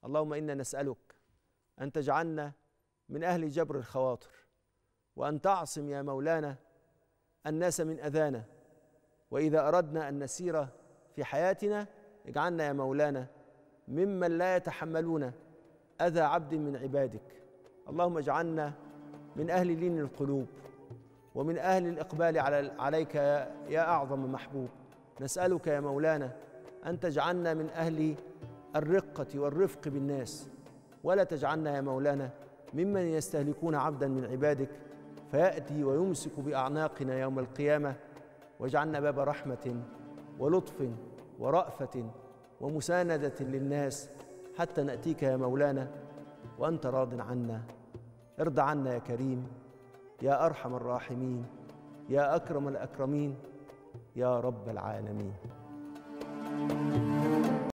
اللهم إنا نسألك أن تجعلنا من أهل جبر الخواطر، وأن تعصم يا مولانا الناس من أذانا، وإذا أردنا أن نسير في حياتنا اجعلنا يا مولانا ممن لا يتحملون أذى عبد من عبادك. اللهم اجعلنا من أهل لين القلوب، ومن أهل الإقبال عليك يا أعظم محبوب. نسألك يا مولانا أن تجعلنا من أهل الرقة والرفق بالناس، ولا تجعلنا يا مولانا ممن يستهلكون عبدا من عبادك فيأتي ويمسك بأعناقنا يوم القيامة. واجعلنا باب رحمة ولطف ورأفة ومساندة للناس حتى نأتيك يا مولانا وأنت راض عنا. ارض عنا يا كريم، يا أرحم الراحمين، يا أكرم الأكرمين، يا رب العالمين.